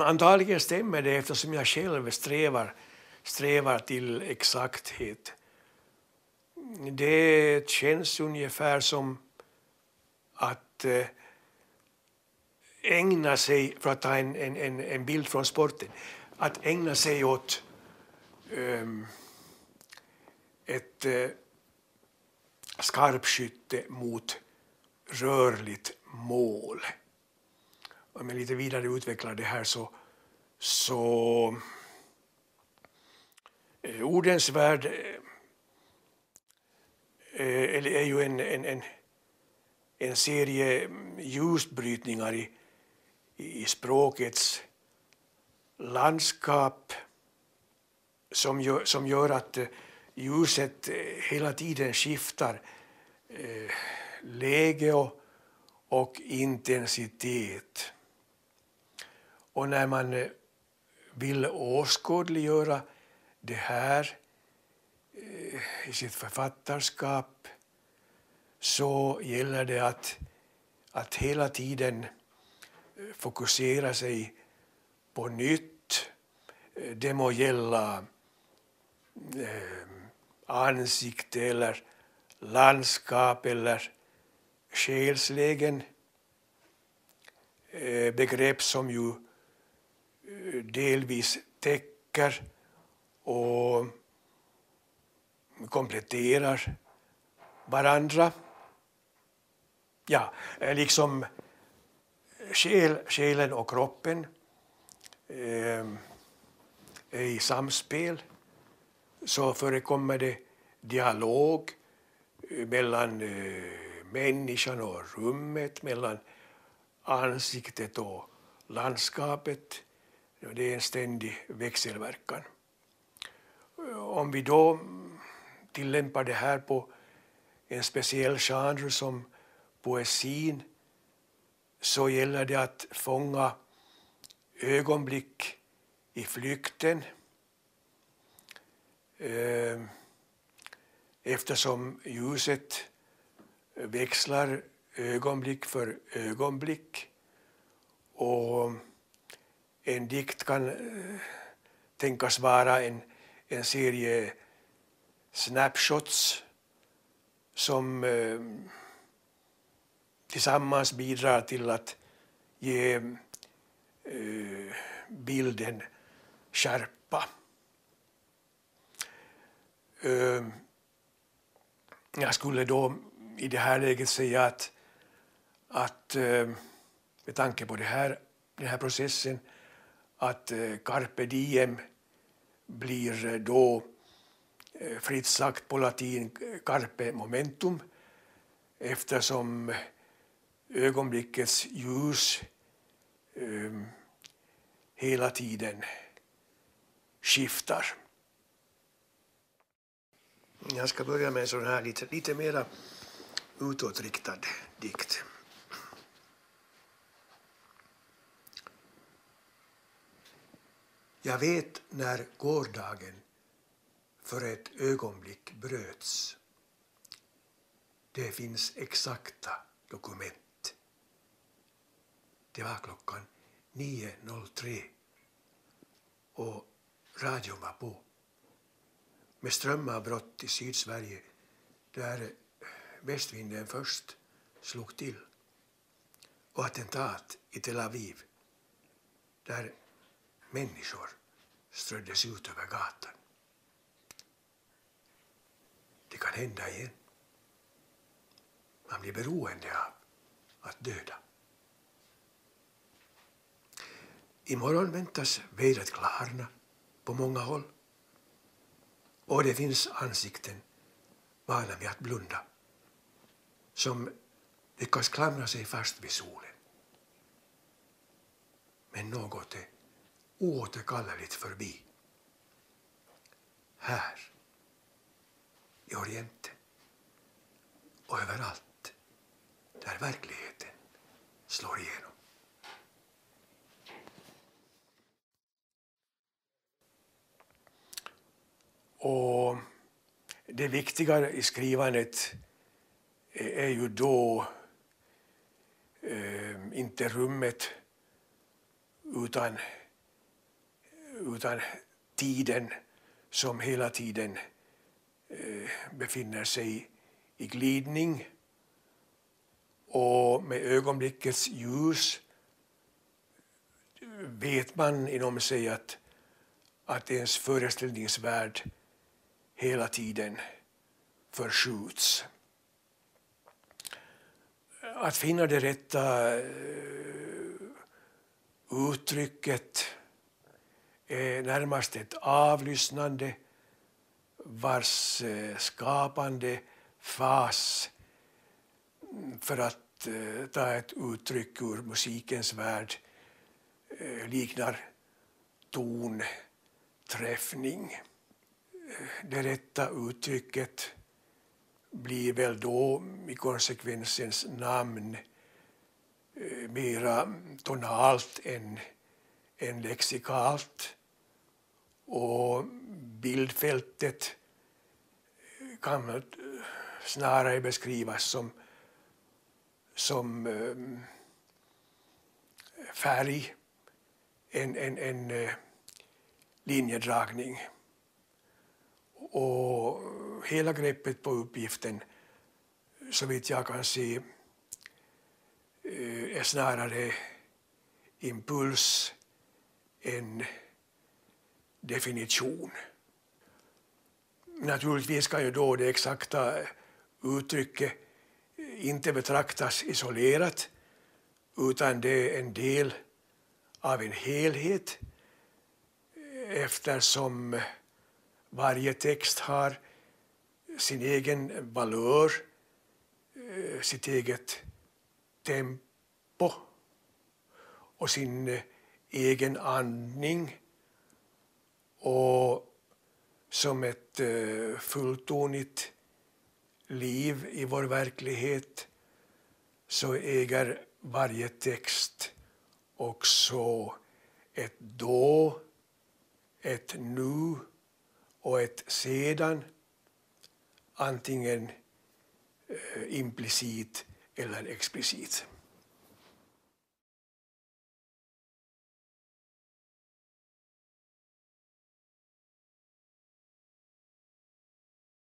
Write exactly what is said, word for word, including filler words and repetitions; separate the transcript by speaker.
Speaker 1: Antagligen stämmer det eftersom jag själv strävar, strävar till exakthet. Det känns ungefär som att eh, ägna sig, för att ta en, en, en bild från sporten, att ägna sig åt um, ett uh, skarpskytte mot rörligt mål. Om jag lite vidare utvecklar det här så, så eh, ordens värld eh, är ju en, en, en, en serie ljusbrytningar i, i språkets landskap som gör, som gör att ljuset hela tiden skiftar eh, läge och, och intensitet. Och när man vill åskådliggöra det här eh, i sitt författarskap så gäller det att, att hela tiden fokusera sig på nytt. Det må gälla eh, ansikte eller landskap eller själslägen. Eh, begrepp som ju eh, delvis täcker och kompletterar varandra. Ja, liksom själ, själen och kroppen eh, är i samspel, så förekommer det dialog mellan eh, människan och rummet, mellan ansiktet och landskapet. Det är en ständig växelverkan. Om vi då tillämpar det här på en speciell genre som poesin, så gäller det att fånga ögonblick i flykten. Eftersom ljuset växlar ögonblick för ögonblick och en dikt kan tänkas vara en, en serie snapshots som eh, tillsammans bidrar till att ge eh, bilden skärpa. Eh, jag skulle då i det här läget säga att, att eh, med tanke på det här, den här processen, att eh, carpe diem blir då eh, fritt sagt på latin carpe momentum, eftersom ögonblickets ljus eh, hela tiden skiftar. Jag ska börja med en sån här lite, lite mera utåtriktad dikt. Jag vet när gårdagen för ett ögonblick bröts. Det finns exakta dokument. Det var klockan nio noll tre och radion var på. Med strömavbrott i Sydsverige där västvinden först slog till. Och attentat i Tel Aviv där människor ströddes ut över gatan. Det kan hända igen. Man blir beroende av att döda. Imorgon väntas vädret klarna på många håll. Och det finns ansikten vana vid att blunda, som lyckas klamra sig fast vid solen. Men något är oåterkalleligt förbi. Här, i Orienten och överallt där verkligheten slår igenom. Och det viktiga i skrivandet är ju då eh, inte rummet utan utan tiden som hela tiden eh, befinner sig i glidning, och med ögonblickets ljus vet man inom sig att, att ens föreställningsvärld hela tiden förskjuts. Att finna det rätta uttrycket är närmast ett avlyssnande vars skapande fas, för att ta ett uttryck ur musikens värld, liknar tonträffning. Det rätta uttrycket blir väl då i konsekvensens namn mera tonalt än, än lexikalt, och bildfältet kan snarare beskrivas som, som färg än en, en linjedragning. Och hela greppet på uppgiften, så vitt jag kan se, är snarare impuls än definition. Naturligtvis kan ju då det exakta uttrycket inte betraktas isolerat, utan det är en del av en helhet, eftersom varje text har sin egen valör, sitt eget tempo och sin egen andning, och som ett fulltonigt liv i vår verklighet så äger varje text också ett då, ett nu och ett sedan, antingen implicit eller explicit.